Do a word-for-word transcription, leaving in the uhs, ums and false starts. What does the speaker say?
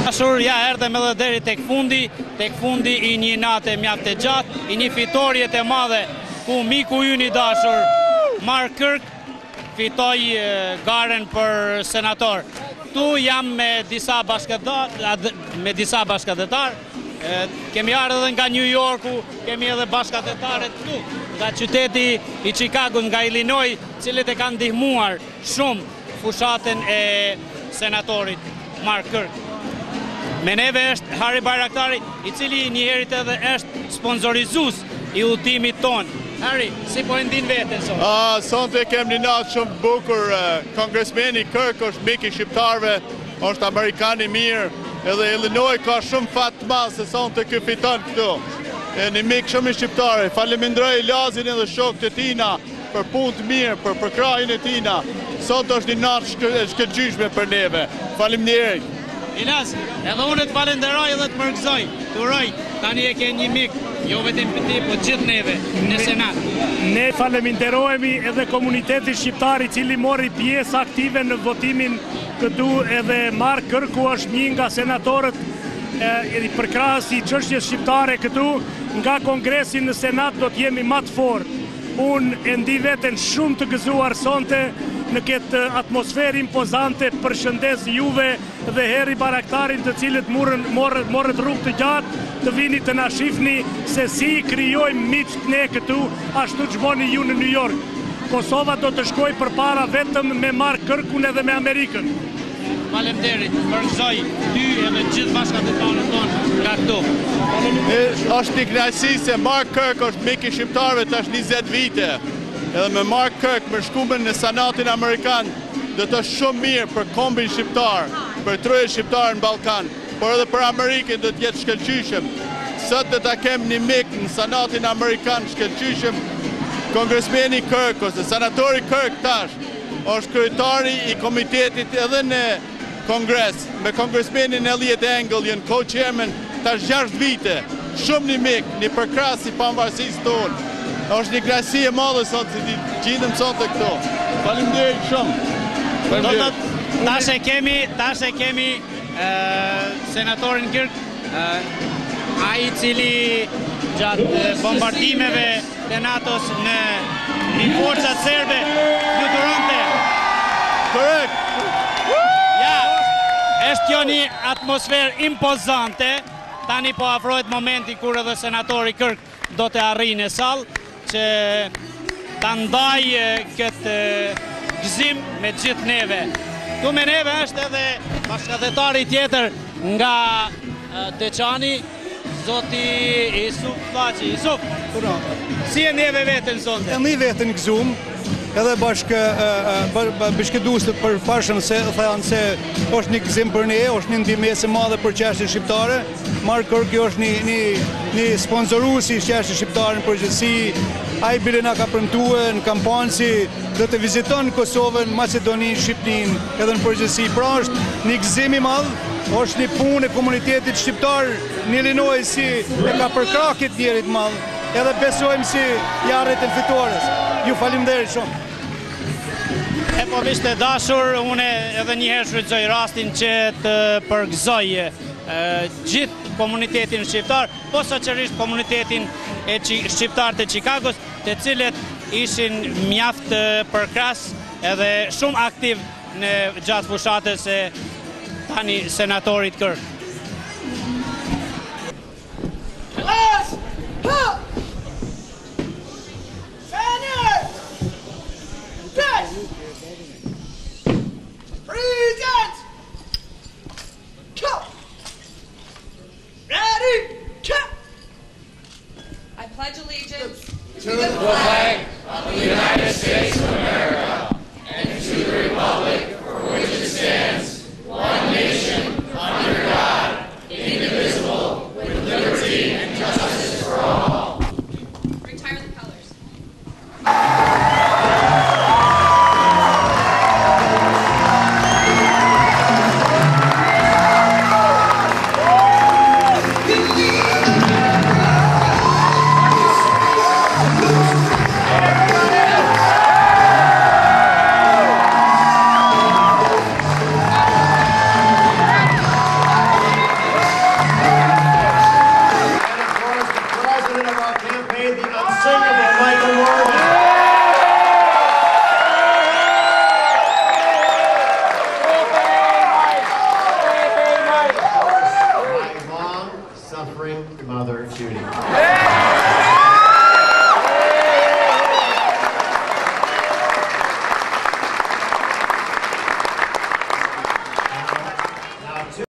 Dashur, ja erdhem edhe deri tek fundi, tek fundi i një nate mjaft e gjatë, i një fitorie të madhe ku miku ynë i dashur Mark Kirk fitoi garen për senator. Tu jam me disa bashkëdhetar, me disa bashkëdhetar. Kemi ardhur edhe nga New Yorku, kemi edhe bashkëdhetare këtu, nga qyteti i Chicago, nga Illinois, cilët e kanë ndihmuar shumë fushatën e senatorit Mark Kirk. Me neve është Harry Bayraktari, i cili njëherët edhe është sponsorizues i udhëtimit ton. Harry, si po e ndin veten sot? Ah, sonte kem një natë shumë bukur. Kongresmeni Kirk është mik i shqiptarëve, është amerikan i mirë, edhe Illinois ka shumë fat të madh se sonte ky fiton këtu. E një mik shumë i shqiptarëve. Faleminderoj Lazin edhe shokët e tina për punë të mirë, për përkrahjen e tina. Sot është një natë shkëlqyeshme për neve. Faleminderit. Ilas, edhe unë të falenderoj edhe të mërgëzoj, të uroj, tani e ke një mik, jo vetëm për ti, po gjithë neve në Senat. Ne faleminderojemi edhe komuniteti shqiptar i cili mori pjesë aktive në votimin këtu, edhe Mark Kirku është një nga senatorët i përkrahës i çështjes shqiptare këtu, nga kongresi në Senat do të jemi më të fortë. Unë e ndi veten shumë të gëzuar sonte në këtë atmosferë impozante, përshëndes juve dhe Harry Bayraktarin, të cilët morët rrugë të gjatë, të vini të na shifni se si krijojmë miq ne këtu, ashtu që bëni ju në New York. Kosova do të shkoj përpara vetëm me Mark Kirkun edhe me Amerikën. Faleminderit, përgëzoj ty edhe gjithë bashkëdhetarët tonë nga këtu. Është një kënaqësi se Mark Kirk është mik i shqiptarëve tash njëzet vite. Edhe me Mark Kirk me shkumen në Senatin Amerikan do të është shumë mirë për kombin shqiptar, për troje shqiptar në Ballkan, por edhe për Amerikën do të jetë shkëlqyeshëm. Sot do ta kem një mik në Senatin Amerikan shkëlqyeshëm. Kongresmeni Kirk ose senatori Kirk tash është kryetari i komitetit edhe në Kongres, me kongresmenin Elliot Engel, janë co-chairman tash gjashtë vite. Shumë një mik, një përkrahës i pavarësisë tonë. Është një kënaqësi e madhe sot se gjendëm sot këtu. Faleminderit shumë. Faleminderit. Tash e kemi, tash e kemi senatorin Kirk, ai i cili gjatë bombardimeve të NATO-s në një forcat serbe fluturonte. Korrekt. Ja, është jo një atmosferë impozante. Tani po afrohet momenti kur edhe senatori Kirk do të arrijë në sallë që ta ndajë këtë gëzim me gjithë neve. Tu me neve është edhe bashkëdhetari tjetër nga Deçani, zoti Isuf Thaçi. Isuf, si e neve vetën sonte? E një vetën gëzum, edhe bashkë bashkëdusët për pashën se thanë se është një gëzim për ne, është një ndihmëse e madhe për çështjen shqiptare. Mark Kirk është një një një sponsorues i çështjes shqiptare në përgjithësi. Ai bile na ka premtuar në kampanjë si do të viziton Kosovën, Maqedoninë, Shqipërinë, edhe në përgjithësi. Pra është një gëzim i madh, është një punë e komunitetit shqiptar në Illinois si e ka përkrahë këtë njerit madh, edhe besojmë si jarret e fitores. Ju faleminderit shumë. E po vishte dashur, une edhe njëherë shfrytëzoj rastin që të përgëzoj gjithë komunitetin shqiptar, posaçërisht komunitetin e shqiptar të Chicagos, të cilët ishin mjaft përkrahës edhe shumë aktiv në gjatë fushatës e tani senatorit Kirk. I pledge allegiance to the flag of the United States of America and to the republic for which it stands, one nation, under God, indivisible, with liberty and justice for all. Retire the colors. long-suffering mother, Judy.